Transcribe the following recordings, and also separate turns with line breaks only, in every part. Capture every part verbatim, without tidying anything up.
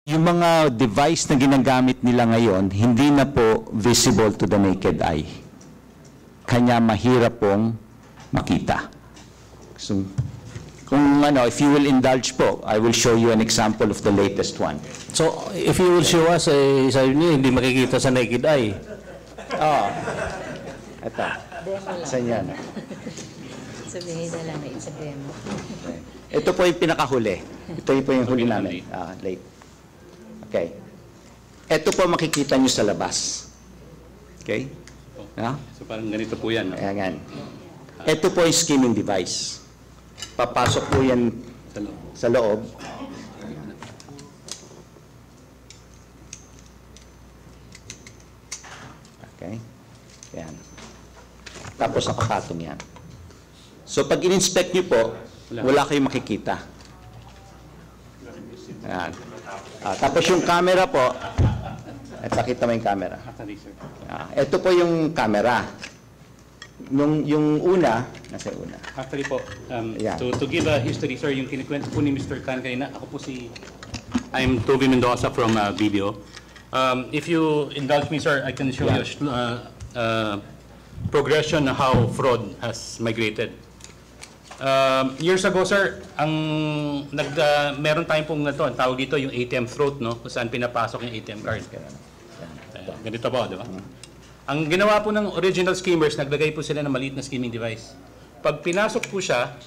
Yung mga device na ginagamit nila ngayon, hindi na po visible to the naked eye. Kanya mahirap pong makita. So, kung ano, if you will indulge po, I will show you an example of the latest one.
So, if you will show us, eh, sabi niyo, hindi makikita sa naked eye.
Oh, ito. Saan yan?
Sabihin na lang na it's a demo.
Okay. Ito po yung pinakahuli. Ito po yung huli namin. Ah, late. Okay. Ito po makikita nyo sa labas. Okay? Ah?
So parang ganito po yan. No?
Ayan. Ito po yung skimming device. Papasok po yan
Sa loob.
sa loob. Okay. Ayan. Tapos nakapatong yan. So pag in-inspect nyo po, wala kayong makikita. Ayan. Ah, tapos yung camera po, at pakita mo yung camera. Ah, ito po yung camera. Nung, yung una, nasa una.
Actually po, um,
Yeah.
to, to give a history, sir, yung kinikwento po ni Mister Tan kanina, ako po si, I'm Toby Mendoza from uh, B D O. Um, if you indulge me, sir, I can show
Yeah.
you a uh, uh, progression of how fraud has migrated. Um, years ago, sir, ang nag, uh, meron tayong pong ito, ang tawag dito yung A T M throat, no? Kung saan pinapasok yung A T M card. Uh, ganito po, di ba? Ang ginawa po ng original skimmers, naglagay po sila ng maliit na skimming device. Pag pinasok po siya,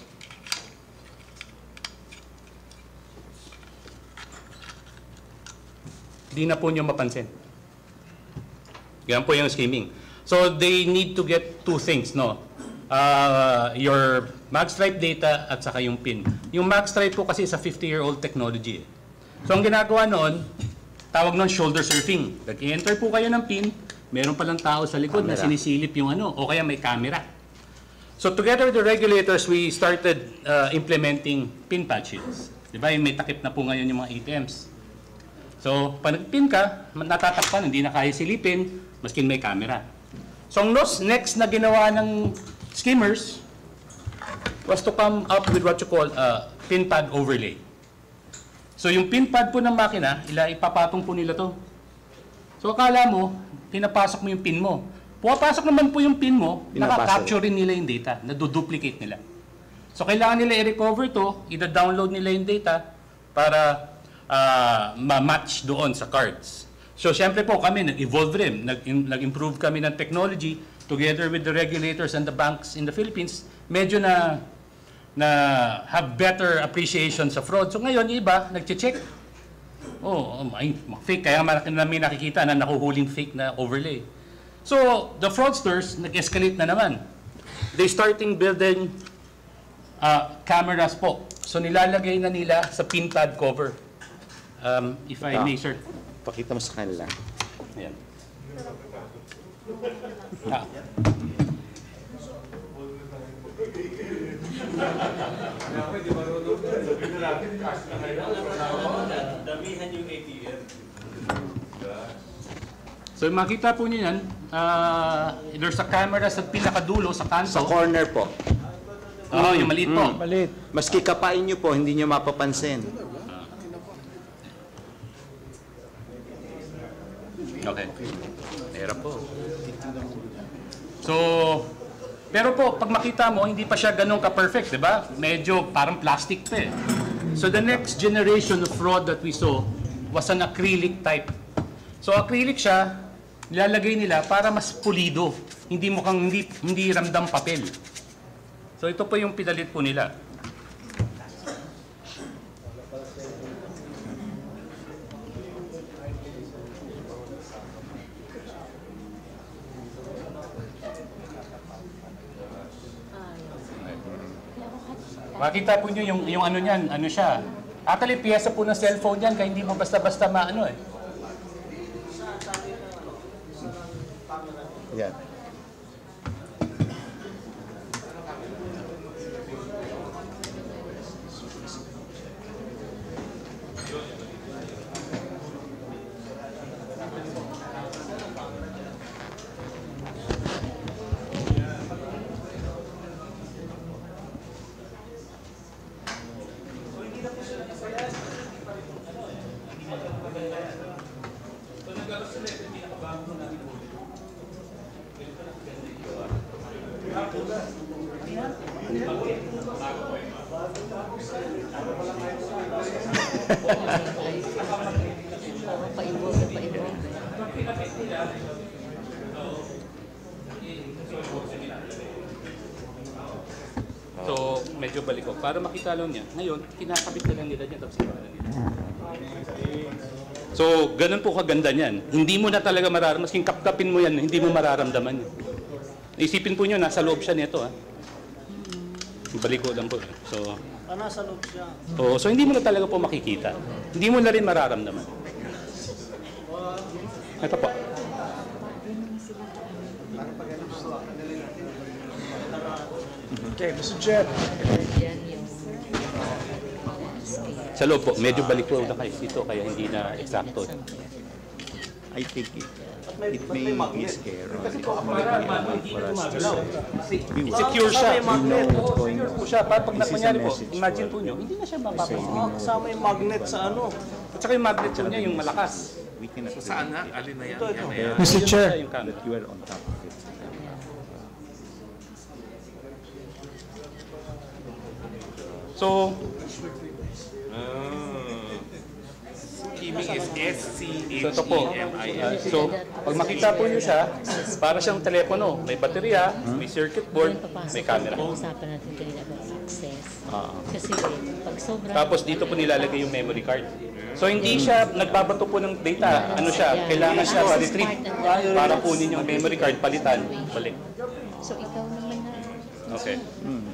di na po nyo mapansin. Yan po yung skimming. So they need to get two things, no? Uh, your magstripe data at saka yung PIN. Yung magstripe po kasi is a fifty-year-old technology. So ang ginagawa noon, tawag noon shoulder surfing. Nag-enter po kayo ng PIN, meron palang tao sa likod camera na sinisilip yung ano, o kaya may camera. So together with the regulators, we started uh, implementing PIN patches. Diba, may takip na po ngayon yung mga A T Ms. So pag nag-PIN ka, natatakpan, hindi na kaya silipin, maskin may camera. So ang next na ginawa ng skimmers was to come up with what you call uh, pin pad overlay. So yung pin pad po ng makina, ila ipapatong po nila to. So akala mo, pinapasok mo yung pin mo. Pumapasok naman po yung pin mo, naka-capture rin nila yung data, naduduplicate nila. So kailangan nila i-recover to, i-download nila yung data para uh, ma-match doon sa cards. So siyempre po kami, nag-evolve rin, nag-improve kami ng technology together with the regulators and the banks in the Philippines, medyo na na have better appreciation sa fraud. So ngayon, iba, nag-check. Oh, ay, fake. Kaya namin nakikita na nakuhuling fake na overlay. So the fraudsters, nag-escalate na naman. They starting building uh, cameras po. So nilalagay na nila sa pin pad cover. Um, if I may, sir.
Pakita mo sa kanila.
Ayan. Ah. So makita po niyo yan, uh, there's a camera sa pinakadulo, sa kanto.
Sa corner po.
Oo, oh, yung maliit po.
Mm. Maliit. Maski kapain nyo po, hindi nyo mapapansin.
Okay. Hirap po. So, pero po, pag makita mo, hindi pa siya ganun ka-perfect, di ba? Medyo parang plastic pa eh. So the next generation of fraud that we saw was an acrylic type. So acrylic siya, nilalagay nila para mas pulido. Hindi mukhang, hindi, hindi ramdam papel. So ito po yung pinalit po nila. Makita po nyo yung, yung ano niyan, ano siya. Actually, piyesa po ng cellphone yan, kaya hindi mo basta-basta maano eh.
Yan.
So, medyo balik ko. Para makita lang niya. Ngayon, kinakabit na lang nila dyan. Tapos kinakabit na nila. So, ganun po kaganda niyan. Hindi mo na talaga mararamdaman. Masking kapkapin mo yan, hindi mo mararamdaman yun. Isipin po nyo, nasa loob siya nito. Ha? Balik ko lang po. So,
Ah, nasa loob siya.
oh, so, hindi mo na talaga po makikita. Hindi mo na rin mararamdaman. Ito po.
Okay, Mister Chair.
Yan yung scale.
Sa loob po, medyo balik po na kayo dito, kaya hindi na eksakto.
I think it, it may be scary. It may be enough for us to say. We want
Secure siya.
to know what's going
Secure po
on.
siya. Para pag
This is a
nangyari po,
message
imagine
for-
po nyo, hindi na siya mapapasok.
Ah, kasama yung magnet sa ano.
At saka yung magnet po niya, yung malakas.
We cannot
So saan na? Alin na yan? Yan na yan.
Mister Chair.
Yung camera.
that you are on top of it.
So,
Skimming is S C H
so ito po.
E M I
Uh,
N.
so, pag makita po nyo siya, para siyang telepono. May baterya, may circuit board,
Doon papasok
may camera.
yung usapan natin kanina about access.
Ah.
Kasi eh, pag sobrang...
Tapos dito po nilalagay yung memory card. So hindi siya nagbabato po ng data. Ano siya? Kailangan siya retrieve para kunin yung memory card, palitan, balik.
So ikaw naman na...
Okay.